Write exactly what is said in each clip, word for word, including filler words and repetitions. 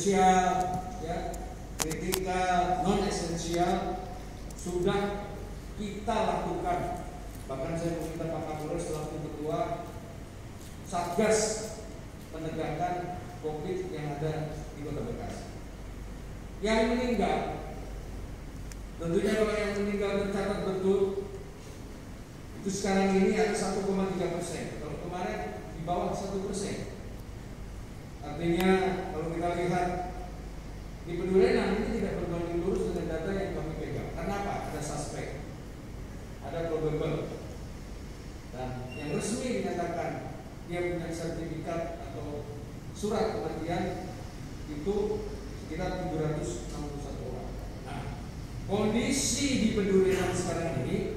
esensial, ya, kritikal, non esensial sudah kita lakukan. Bahkan saya meminta Pak Kapolres selaku ketua Satgas penegakan COVID yang ada di Kota Bekasi. Yang meninggal, tentunya kalau yang meninggal tercatat betul, itu sekarang ini ada satu koma tiga persen. Kalau kemarin di bawah satu persen. Artinya kalau kita lihat di Pedurenan ini tidak berbanding lurus dengan data yang kami pegang. Karena apa? Ada suspek, ada probable, dan yang resmi dinyatakan dia punya sertifikat atau surat kematian itu sekitar tujuh ratus enam puluh satu orang. Nah, kondisi di Pedurenan sekarang ini,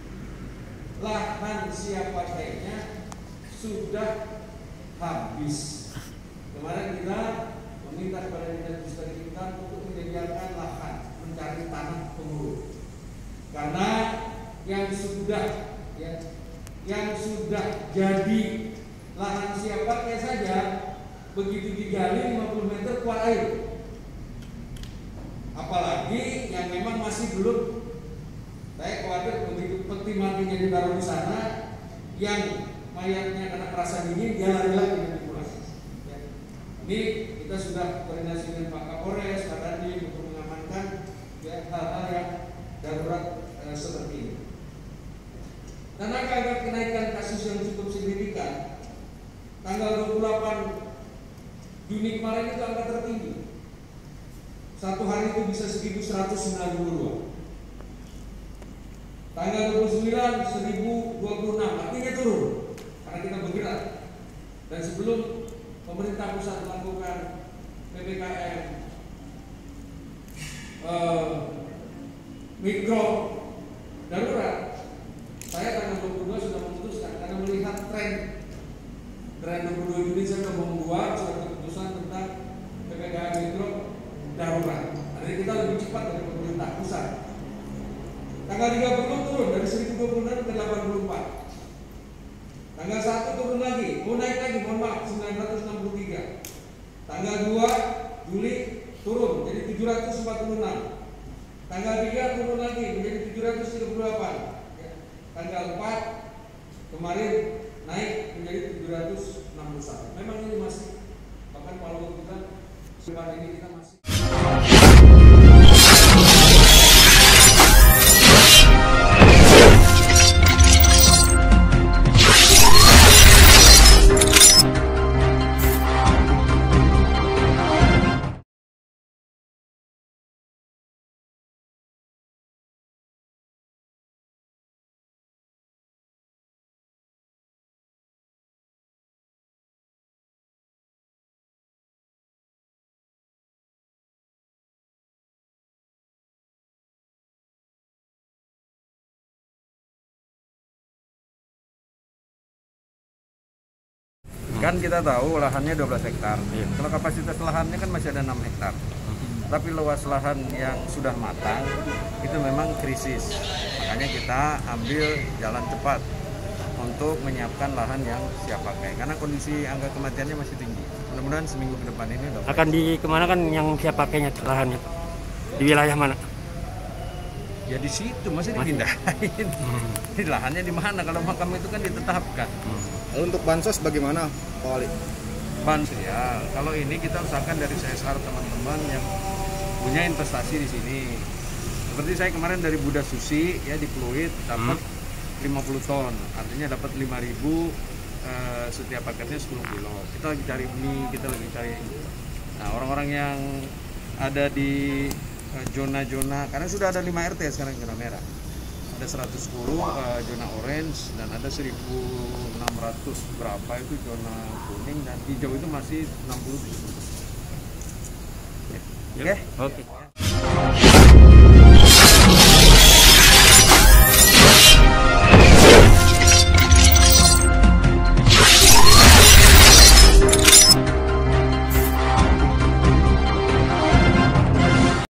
lahan siap pakainya sudah habis. Kemarin kita meminta kepada Dinas Lingkungan untuk menyediakan lahan, mencari tanah pengurus. Karena yang sudah ya, yang sudah jadi lahan siap pakai saja begitu digali lima puluh meter keluar air. Apalagi yang memang masih belum, saya khawatir begitu peti matinya ditaruh di sana, yang mayatnya kena perasa dingin, dia lari lagi dan pulang. Ya. Ini kita sudah koordinasi dengan Pak Kapolres, Pak Dandim untuk mengamankan ya, hal-hal yang darurat eh, seperti ini. Karena ada kenaikan kasus yang cukup signifikan, tanggal dua puluh delapan Juni kemarin itu angka tertinggi. Satu hari itu bisa seribu seratus sembilan puluh dua. Tanggal dua puluh sembilan seribu dua puluh enam, artinya turun karena kita bergerak. Dan sebelum pemerintah pusat melakukan P P K M eh, mikro darurat, saya tanggal dua puluh dua sudah memutuskan karena melihat tren tren dua puluh dua Juni saya sudah membuat surat keputusan tentang P P K M mikro darurat. Jadi kita lebih cepat dari pemerintah pusat. Tanggal tiga puluh turun dari seribu dua puluh enam ke delapan puluh empat. Tanggal satu turun lagi, mau naik lagi, mohon maaf, sembilan ratus enam puluh tiga. Tanggal dua Juli turun jadi tujuh ratus empat puluh enam. Tanggal tiga turun lagi menjadi tujuh ratus tiga puluh delapan. Ya. Tanggal empat kemarin naik menjadi tujuh ratus enam puluh satu. Memang ini masih, bahkan kalau kita sekarang ini kita masih kan kita tahu lahannya dua belas hektar. Iya. Kalau kapasitas lahannya kan masih ada enam hektar. Hmm. Tapi luas lahan yang sudah matang itu memang krisis. Makanya kita ambil jalan cepat untuk menyiapkan lahan yang siap pakai. Karena kondisi angka kematiannya masih tinggi. Mudah-mudahan seminggu ke depan ini udah akan di kemana kan yang siap pakainya lahannya? Di wilayah mana? Ya di situ masih dipindahin. Hmm. Di lahannya di mana? Kalau makam itu kan ditetapkan. Hmm. Lalu untuk bansos bagaimana, Pak Wali? Bansos ya, kalau ini kita usahakan dari C S R teman-teman yang punya investasi di sini. Seperti saya kemarin dari Buddha Susi ya di Pluit dapat hmm. lima puluh ton, artinya dapat lima ribu eh, setiap paketnya sepuluh kilo. Kita lagi cari mie, kita lagi cari. Nah orang-orang yang ada di zona-zona, eh, karena sudah ada lima R T sekarang zona merah. Ada seratus sepuluh uh, zona orange dan ada seribu enam ratus berapa itu zona kuning, dan hijau itu masih enam puluh tujuh puluh. Oke. Oke.